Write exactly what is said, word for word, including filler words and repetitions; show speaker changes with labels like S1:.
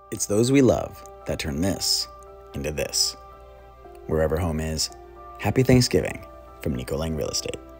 S1: It's those we love that turn this into this. Wherever home is, happy Thanksgiving from Nico Lang Real Estate.